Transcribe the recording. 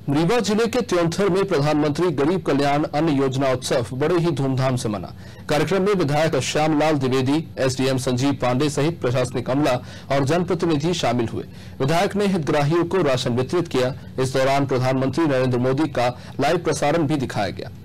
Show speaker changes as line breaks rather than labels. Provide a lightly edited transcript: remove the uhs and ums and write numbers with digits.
रीवा जिले के त्योंथर में प्रधानमंत्री गरीब कल्याण अन्न योजना उत्सव बड़े ही धूमधाम से मना। कार्यक्रम में विधायक श्यामलाल द्विवेदी, एसडीएम संजीव पांडे सहित प्रशासनिक अमला और जनप्रतिनिधि शामिल हुए। विधायक ने हितग्राहियों को राशन वितरित किया। इस दौरान प्रधानमंत्री नरेंद्र मोदी का लाइव प्रसारण भी दिखाया गया।